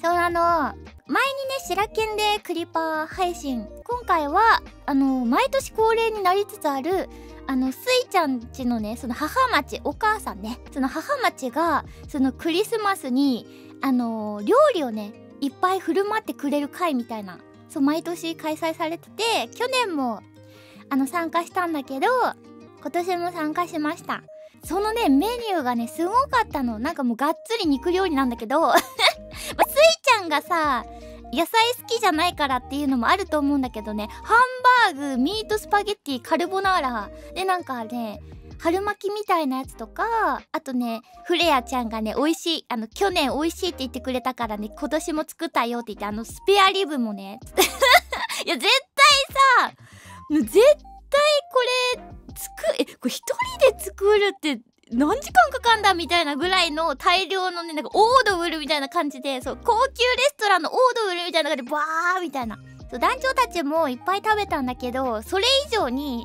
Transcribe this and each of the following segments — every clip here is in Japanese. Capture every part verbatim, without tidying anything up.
そう、あの前にね白剣でクリパー配信、今回はあの毎年恒例になりつつあるあのスイちゃんちのねその母町、お母さんね、その母町がそのクリスマスにあの料理をねいっぱい振る舞ってくれる会みたいな、そう毎年開催されてて、去年もあの参加したんだけど今年も参加しました。そのねメニューがねすごかったの。なんかもうがっつり肉料理なんだけどまあ、スイちゃんがさ野菜好きじゃないからっていうのもあると思うんだけどね、ハンバーグ、ミートスパゲッティ、カルボナーラで、なんかね春巻きみたいなやつとか、あとねフレアちゃんがね美味しい、あの去年美味しいって言ってくれたからね今年も作ったよって言って、あのスペアリブもねいや絶対さ、絶対これ作えこれ一人で作るって何時間かかんだみたいなぐらいの大量のね、なんかオードブルみたいな感じで、そう高級レストランのオードブルみたいな感じでバーみたいな、そう団長たちもいっぱい食べたんだけど、それ以上に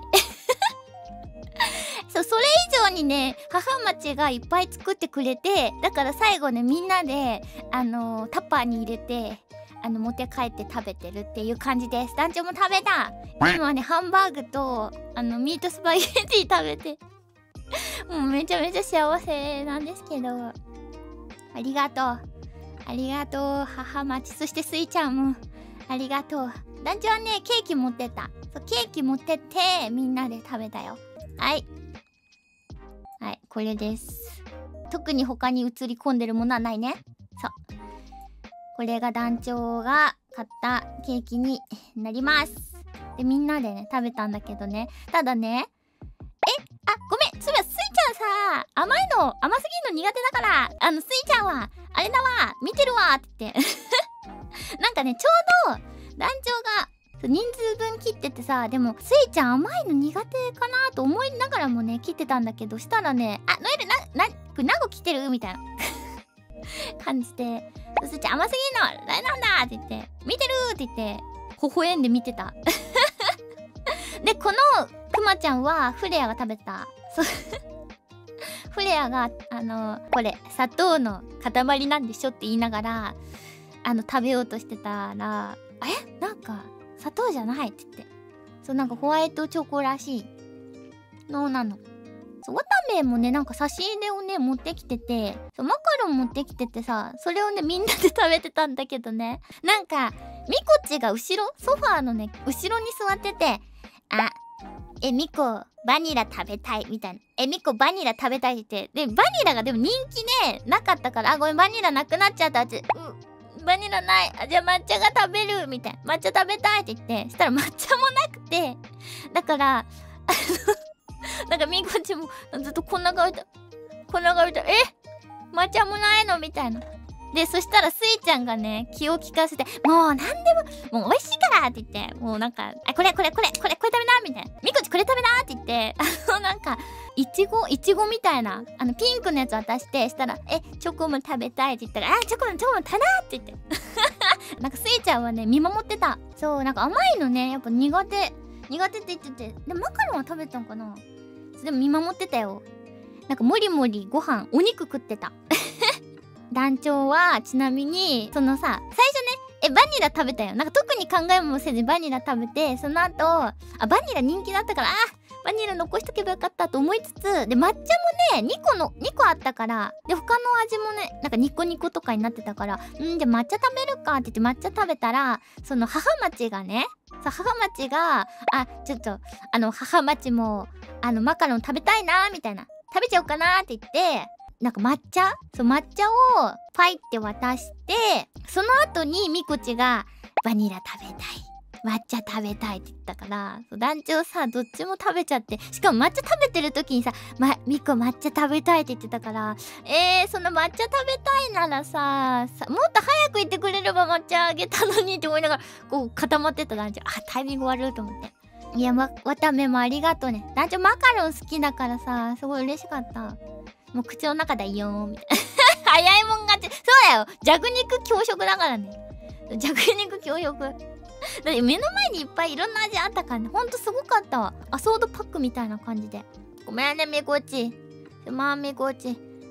そうそれ以上にね母町がいっぱい作ってくれて、だから最後ねみんなであのー、タッパーに入れてあの持って帰って食べてるっていう感じです。団長も食べた。今ねハンバーグとあのミートスパゲッティ食べてもうめちゃめちゃ幸せなんですけど、ありがとうありがとう母町、そしてスイちゃんもありがとう。団長はねケーキ持ってた。そうケーキ持ってってみんなで食べたよ。はいはいこれです。特に他に映り込んでるものはないね。そうこれが団長が買ったケーキになります。でみんなでね食べたんだけどね、ただねえあごめん、そういやスイちゃんさ甘いの甘すぎるの苦手だから、あのスイちゃんはあれだわ見てるわって言ってなんかねちょうど団長が人数分切っててさ、でもスイちゃん甘いの苦手かなと思いながらもね切ってたんだけど、したらねあノエルななこれ何個切ってるみたいな感じで、スイちゃん甘すぎんの誰なんだって言って見てるって言って微笑んで見てたでこのクマちゃんはフレアが食べた。そうフレアがあのこれ砂糖の塊なんでしょって言いながらあの食べようとしてたら、えなんか砂糖じゃないって言って、そうなんかホワイトチョコらしいのなの。そうわためもねなんか差し入れをね持ってきてて、そうマカロン持ってきててさ、それをねみんなで食べてたんだけどね、なんかミコチが後ろソファーのね後ろに座ってて、あえミコバニラ食べたいみたいな、えミコバニラ食べたいって言って、でバニラがでも人気ねなかったから、あごめんバニラなくなっちゃったって、うんバニラない、あじゃあ抹茶が食べるみたいな、抹茶食べたいって言って、したら抹茶もなくて、だからあのなんかみこちもずっとこんな顔でこんな顔でえ抹茶もないのみたいな。でそしたらスイちゃんがね気を利かせて、もうなんでももう美味しいからって言って、もうなんかあこれこれこれこれこれ食べなみたいな、みこちこれ食べなって言って、あのなんかいちごいちごみたいなあのピンクのやつ渡して、したらえチョコも食べたいって言ったら、あチョコもチョコもたなって言ってなんかスイちゃんはね見守ってた。そうなんか甘いのねやっぱ苦手苦手って言ってて、でマカロンは食べたんかな。でも見守ってたよ。なんかもりもりご飯お肉食ってた団長はちなみにそのさ最初ねえバニラ食べたよ。なんか特に考えもせずバニラ食べて、その後あバニラ人気だったからあバニラ残しとけばよかったと思いつつ、で抹茶もねにこのにこあったから、で他の味もねなんかニコニコとかになってたから、んじゃあ抹茶食べるかって言って抹茶食べたら、その母町がねさ母町があちょっとあの母町もあのマカロン食べたいなみたいな、食べちゃおうかなって言ってなんか抹茶そう抹茶をパイって渡して、その後にみこちがバニラ食べたい抹茶食べたいって言ったから、団長さどっちも食べちゃって、しかも抹茶食べてる時にさまみこ抹茶食べたいって言ってたから、えーその抹茶食べたいならささもっと早く言ってくれれば抹茶あげたのにって思いながらこう固まってた団長、あタイミング悪いと思って。いやわわためもありがとうね。団長マカロン好きだからさすごい嬉しかった。もう口の中だよーみたいな早いもん勝ち。そうだよ弱肉強食だからね。弱肉強食だって目の前にいっぱいいろんな味あったからね、ほんとすごかったわ。アソードパックみたいな感じで。ごめんねみこちすまんみこち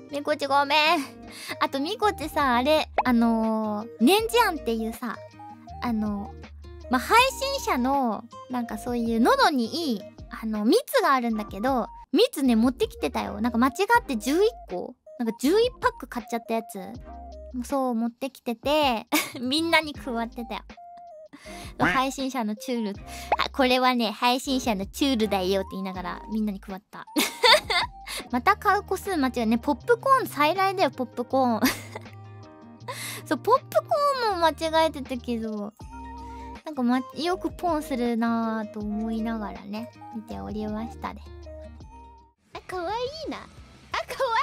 みこちごめん。あとみこちさ、あれ、あのー、ねんじゃんっていうさ、あのー、まあ、配信者の、なんかそういう喉にいい、あの、蜜があるんだけど、蜜ね、持ってきてたよ。なんか間違ってじゅういっこなんかじゅういちパック買っちゃったやつ。そう、持ってきてて、みんなに配ってたよ。配信者のチュール。あ、これはね、配信者のチュールだよって言いながら、みんなに配った。また買う個数間違いね。ポップコーン再来だよ、ポップコーン。そう、ポップコーンも間違えてたけど、なんか、ま、よくポンするなぁと思いながらね、見ておりましたね。あ、かわいいな。あ、かわ